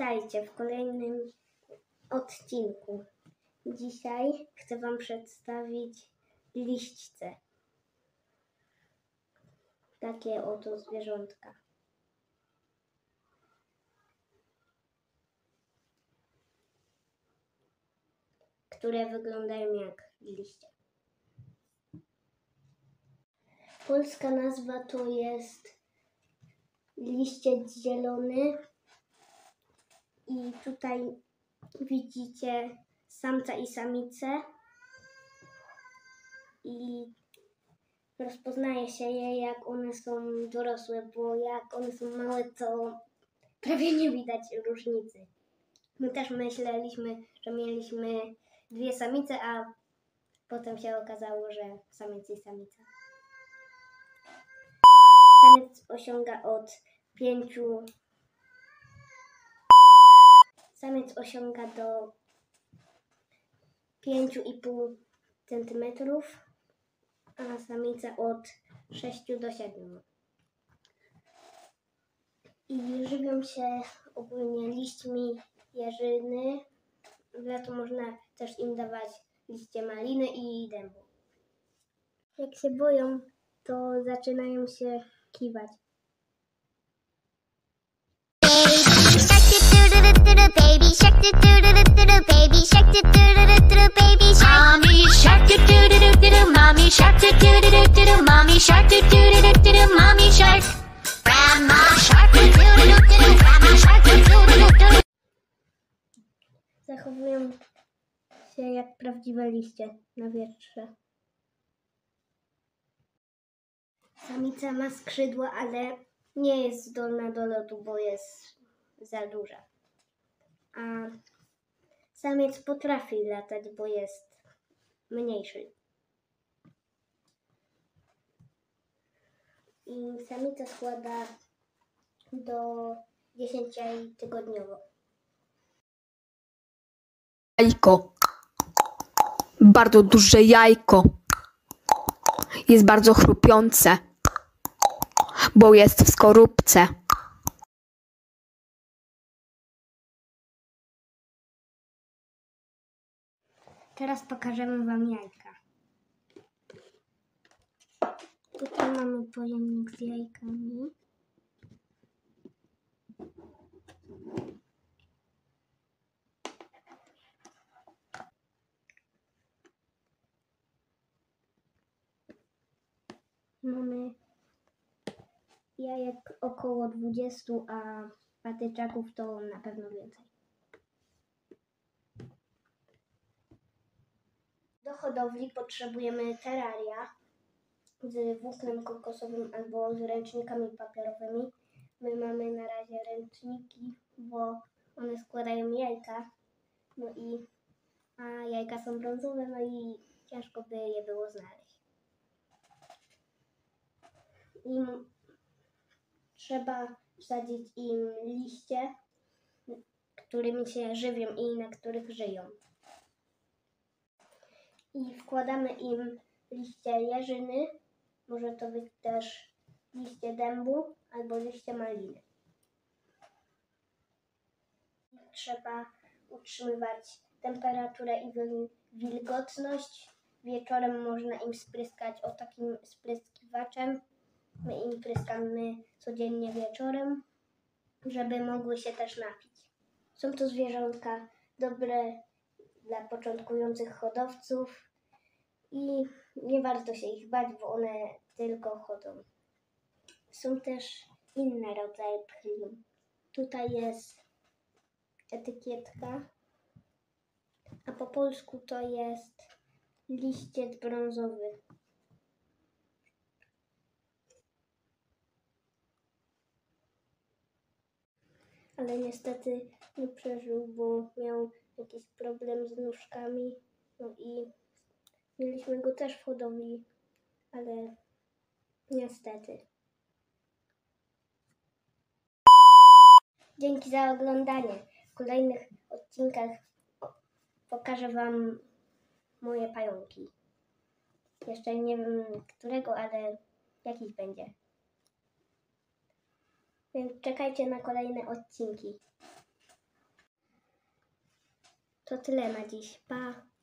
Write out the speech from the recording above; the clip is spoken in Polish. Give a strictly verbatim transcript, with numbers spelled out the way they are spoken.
Witajcie w kolejnym odcinku. Dzisiaj chcę Wam przedstawić liśćce. Takie oto zwierzątka. Które wyglądają jak liście. Polska nazwa to jest liściec zielony. I tutaj widzicie samca i samicę i rozpoznaje się je, jak one są dorosłe, bo jak one są małe, to prawie nie widać różnicy. My też myśleliśmy, że mieliśmy dwie samice, a potem się okazało, że samiec i samica. Samiec osiąga od pięciu Samiec osiąga do pięć i pół centymetrów, a samica od sześciu do siedmiu. I żywią się ogólnie liśćmi jeżyny. W lato można też im dawać liście maliny i dębu. Jak się boją, to zaczynają się kiwać. Baby shark do do do do do baby shark do do do do do baby shark mommy shark do do do do do mommy shark do do do do do mommy shark do do do do do mommy shark grandma shark do do do do grandma shark do do do do. Zachowują się jak prawdziwe liście na wietrze. Samica ma skrzydła, ale nie jest zdolna do lotu, bo jest za duża. A samiec potrafi latać, bo jest mniejszy. I samica składa do dziesięciu tygodniowo. Jajko. Bardzo duże jajko. Jest bardzo chrupiące, bo jest w skorupce. Teraz pokażemy Wam jajka. Tutaj mamy pojemnik z jajkami. Mamy jajek około dwudziestu, a patyczaków to na pewno więcej. Do hodowli potrzebujemy teraria z włóknem kokosowym albo z ręcznikami papierowymi. My mamy na razie ręczniki, bo one składają jajka, no i a jajka są brązowe, no i ciężko by je było znaleźć. I trzeba wsadzić im liście, którymi się żywią i na których żyją. I wkładamy im liście jeżyny, może to być też liście dębu albo liście maliny. Trzeba utrzymywać temperaturę i wilgotność. Wieczorem można im spryskać o takim spryskiwaczem. My im pryskamy codziennie wieczorem, żeby mogły się też napić. Są to zwierzątka dobre dla początkujących hodowców i nie warto się ich bać, bo one tylko chodzą. Są też inne rodzaje pchli. Tutaj jest etykietka, a po polsku to jest liściec brązowy. Ale niestety nie przeżył, bo miał jakiś problem z nóżkami, no i mieliśmy go też w hodowli, ale niestety. Dzięki za oglądanie. W kolejnych odcinkach pokażę Wam moje pająki. Jeszcze nie wiem którego, ale jakiś będzie. Więc czekajcie na kolejne odcinki. To tyle na dziś. Pa!